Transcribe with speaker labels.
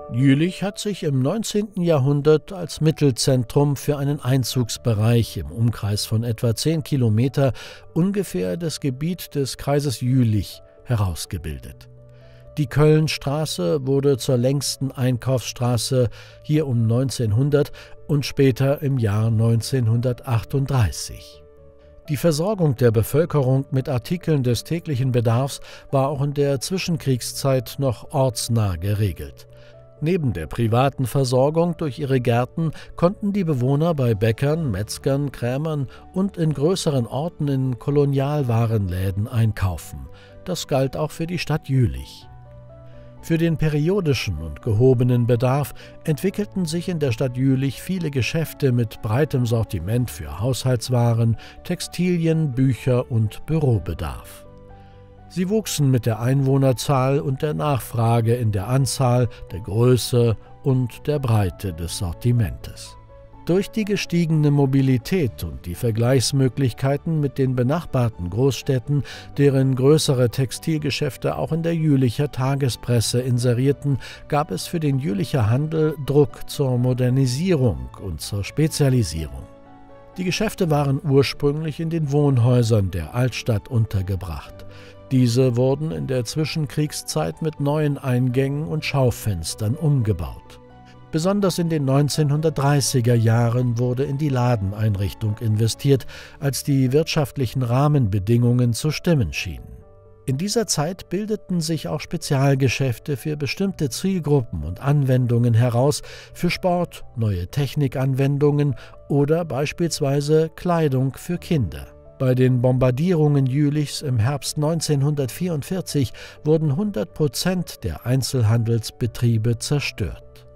Speaker 1: Jülich hat sich im 19. Jahrhundert als Mittelzentrum für einen Einzugsbereich im Umkreis von etwa 10 Kilometer ungefähr das Gebiet des Kreises Jülich herausgebildet. Die Kölnstraße wurde zur längsten Einkaufsstraße hier um 1900 und später im Jahr 1938. Die Versorgung der Bevölkerung mit Artikeln des täglichen Bedarfs war auch in der Zwischenkriegszeit noch ortsnah geregelt. Neben der privaten Versorgung durch ihre Gärten konnten die Bewohner bei Bäckern, Metzgern, Krämern und in größeren Orten in Kolonialwarenläden einkaufen. Das galt auch für die Stadt Jülich. Für den periodischen und gehobenen Bedarf entwickelten sich in der Stadt Jülich viele Geschäfte mit breitem Sortiment für Haushaltswaren, Textilien, Bücher und Bürobedarf. Sie wuchsen mit der Einwohnerzahl und der Nachfrage in der Anzahl, der Größe und der Breite des Sortimentes. Durch die gestiegene Mobilität und die Vergleichsmöglichkeiten mit den benachbarten Großstädten, deren größere Textilgeschäfte auch in der Jülicher Tagespresse inserierten, gab es für den Jülicher Handel Druck zur Modernisierung und zur Spezialisierung. Die Geschäfte waren ursprünglich in den Wohnhäusern der Altstadt untergebracht. Diese wurden in der Zwischenkriegszeit mit neuen Eingängen und Schaufenstern umgebaut. Besonders in den 1930er Jahren wurde in die Ladeneinrichtung investiert, als die wirtschaftlichen Rahmenbedingungen zu stimmen schienen. In dieser Zeit bildeten sich auch Spezialgeschäfte für bestimmte Zielgruppen und Anwendungen heraus, für Sport, neue Technikanwendungen oder beispielsweise Kleidung für Kinder. Bei den Bombardierungen Jülichs im Herbst 1944 wurden 100% der Einzelhandelsbetriebe zerstört.